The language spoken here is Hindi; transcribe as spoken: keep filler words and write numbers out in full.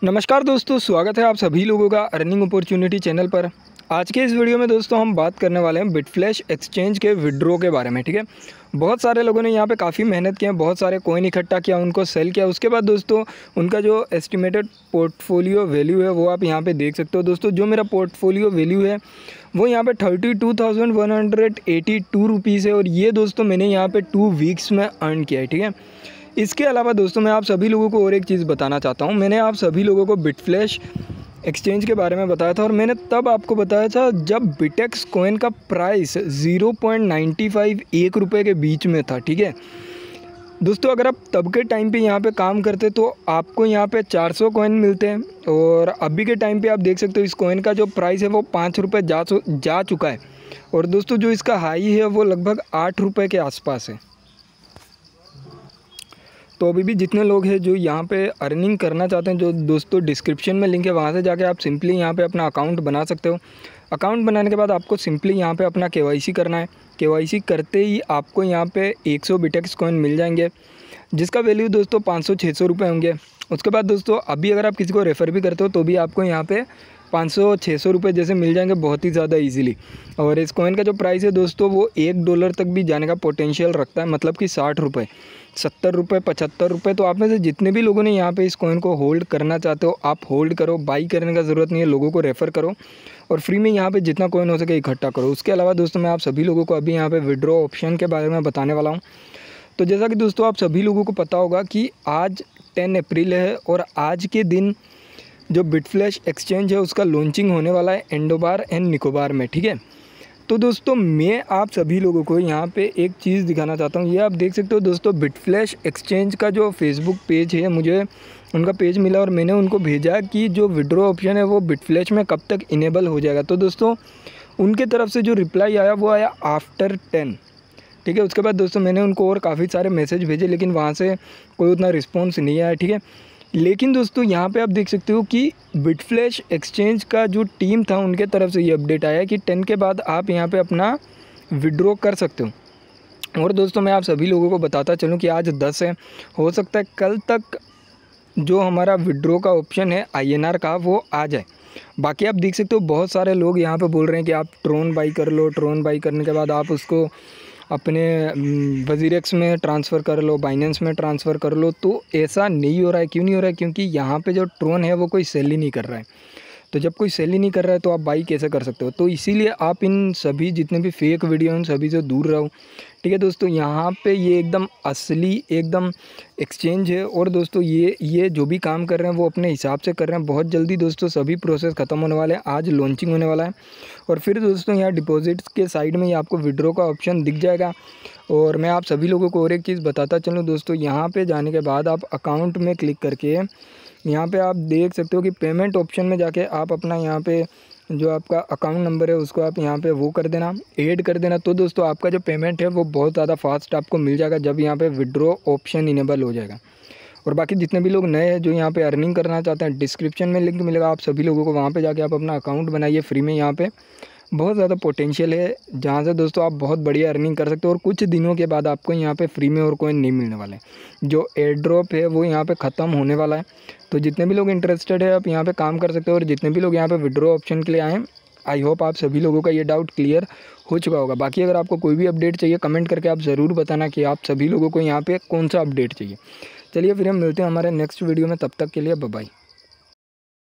नमस्कार दोस्तों, स्वागत है आप सभी लोगों का अर्निंग अपॉर्चुनिटी चैनल पर। आज के इस वीडियो में दोस्तों हम बात करने वाले हैं बिटफ्लैश एक्सचेंज के विड्रॉ के बारे में। ठीक है, बहुत सारे लोगों ने यहाँ पे काफ़ी मेहनत की है, बहुत सारे कॉइन इकट्ठा किया, उनको सेल किया। उसके बाद दोस्तों उनका जो एस्टिमेटेड पोर्टफोलियो वैल्यू है वो आप यहाँ पे देख सकते हो। दोस्तों जो मेरा पोर्टफोलियो वैल्यू है वो यहाँ पे thirty two thousand one hundred eighty two rupees है और ये दोस्तों मैंने यहाँ पे टू वीक्स में अर्न किया है। ठीक है, इसके अलावा दोस्तों मैं आप सभी लोगों को और एक चीज़ बताना चाहता हूँ। मैंने आप सभी लोगों को बिटफ्लैश एक्सचेंज के बारे में बताया था और मैंने तब आपको बताया था जब बिटेक्स कॉइन का price zero point ninety five एक रुपये के बीच में था। ठीक है दोस्तों, अगर आप तब के टाइम पे यहाँ पे काम करते तो आपको यहाँ पे चार सौ कॉइन मिलते हैं और अभी के टाइम पे आप देख सकते हो इस कॉइन का जो प्राइस है वो पाँच रुपये जा जा चुका है और दोस्तों जो इसका हाई है वो लगभग आठ रुपये के आसपास है। तो अभी भी जितने लोग हैं जो यहाँ पे अर्निंग करना चाहते हैं, जो दोस्तों डिस्क्रिप्शन में लिंक है वहाँ से जाके आप सिंपली यहाँ पे अपना अकाउंट बना सकते हो। अकाउंट बनाने के बाद आपको सिंपली यहाँ पे अपना केवाईसी करना है। केवाईसी करते ही आपको यहाँ पे एक सौ बिटेक्स कॉइन मिल जाएंगे जिसका वैल्यू दोस्तों पाँच सौ छः सौ रुपये होंगे। उसके बाद दोस्तों अभी अगर आप किसी को रेफ़र भी करते हो तो भी आपको यहाँ पे पाँच सौ छः सौ रुपये जैसे मिल जाएंगे बहुत ही ज़्यादा इजीली। और इस कॉइन का जो प्राइस है दोस्तों वो एक डॉलर तक भी जाने का पोटेंशियल रखता है, मतलब कि साठ रुपये, सत्तर रुपये, पचहत्तर रुपये। तो आप में से जितने भी लोगों ने यहाँ पे इस कॉइन को होल्ड करना चाहते हो आप होल्ड करो, बाई करने का ज़रूरत नहीं है, लोगों को रेफ़र करो और फ्री में यहाँ पे जितना कॉइन हो सके इकट्ठा करो। उसके अलावा दोस्तों मैं आप सभी लोगों को अभी यहाँ पे विड्रॉ ऑप्शन के बारे में बताने वाला हूँ। तो जैसा कि दोस्तों आप सभी लोगों को पता होगा कि आज टेन अप्रैल है और आज के दिन जो बिटफ्लैश एक्सचेंज है उसका लॉन्चिंग होने वाला है एंडोबार एंड निकोबार में। ठीक है, तो दोस्तों मैं आप सभी लोगों को यहाँ पे एक चीज़ दिखाना चाहता हूँ। ये आप देख सकते हो दोस्तों, बिटफ्लैश एक्सचेंज का जो फेसबुक पेज है, मुझे उनका पेज मिला और मैंने उनको भेजा कि जो विड्रॉ ऑप्शन है वो बिटफ्लैश में कब तक इनेबल हो जाएगा। तो दोस्तों उनके तरफ से जो रिप्लाई आया वो आया आफ्टर टेन। ठीक है, उसके बाद दोस्तों मैंने उनको और काफ़ी सारे मैसेज भेजे लेकिन वहाँ से कोई उतना रिस्पॉन्स नहीं आया। ठीक है, लेकिन दोस्तों यहाँ पे आप देख सकते हो कि बिटफ्लैश एक्सचेंज का जो टीम था उनके तरफ से ये अपडेट आया कि टेन के बाद आप यहाँ पे अपना विड्रॉ कर सकते हो। और दोस्तों मैं आप सभी लोगों को बताता चलूँ कि आज दस है, हो सकता है कल तक जो हमारा विड्रॉ का ऑप्शन है आई एन आर का वो आ जाए। बाकी आप देख सकते हो बहुत सारे लोग यहाँ पर बोल रहे हैं कि आप ट्रोन बाई कर लो, ट्रोन बाई करने के बाद आप उसको अपने वजीरेक्स में ट्रांसफ़र कर लो, बाइनेंस में ट्रांसफ़र कर लो। तो ऐसा नहीं हो रहा है। क्यों नहीं हो रहा है? क्योंकि यहाँ पे जो ट्रोन है वो कोई सेल ही नहीं कर रहा है। तो जब कोई सेल ही नहीं कर रहा है तो आप बाई कैसे कर सकते हो? तो इसीलिए आप इन सभी जितने भी फेक वीडियो हैं सभी से दूर रहो। ठीक है दोस्तों, यहाँ पे ये एकदम असली एकदम एक्सचेंज है और दोस्तों ये ये जो भी काम कर रहे हैं वो अपने हिसाब से कर रहे हैं। बहुत जल्दी दोस्तों सभी प्रोसेस ख़त्म होने वाले हैं, आज लॉन्चिंग होने वाला है और फिर दोस्तों यहाँ डिपॉजिट्स के साइड में ही आपको विड्रॉ का ऑप्शन दिख जाएगा। और मैं आप सभी लोगों को और एक चीज़ बताता चलूँ दोस्तों, यहाँ पे जाने के बाद आप अकाउंट में क्लिक करके यहाँ पे आप देख सकते हो कि पेमेंट ऑप्शन में जाके आप अपना यहाँ पे जो आपका अकाउंट नंबर है उसको आप यहाँ पे वो कर देना, ऐड कर देना। तो दोस्तों आपका जो पेमेंट है वो बहुत ज़्यादा फास्ट आपको मिल जाएगा जब यहाँ पे विड्रॉ ऑप्शन इनेबल हो जाएगा। और बाकी जितने भी लोग नए हैं जो यहाँ पे अर्निंग करना चाहते हैं, डिस्क्रिप्शन में लिंक मिलेगा, आप सभी लोगों को वहाँ पे जाके आप अपना अकाउंट बनाइए फ्री में। यहाँ पे बहुत ज़्यादा पोटेंशियल है जहाँ से दोस्तों आप बहुत बढ़िया अर्निंग कर सकते हो और कुछ दिनों के बाद आपको यहाँ पे फ्री में और कोई नहीं मिलने वाले। जो एयर ड्रॉप है वो यहाँ पे ख़त्म होने वाला है। तो जितने भी लोग इंटरेस्टेड है आप यहाँ पे काम कर सकते हो और जितने भी लोग यहाँ पे विड्रॉ ऑप्शन के लिए आएँ, आई होप आप सभी लोगों का ये डाउट क्लियर हो चुका होगा। बाकी अगर आपको कोई भी अपडेट चाहिए कमेंट करके आप ज़रूर बताना कि आप सभी लोगों को यहाँ पे कौन सा अपडेट चाहिए। चलिए फिर हम मिलते हैं हमारे नेक्स्ट वीडियो में, तब तक के लिए बाय बाय।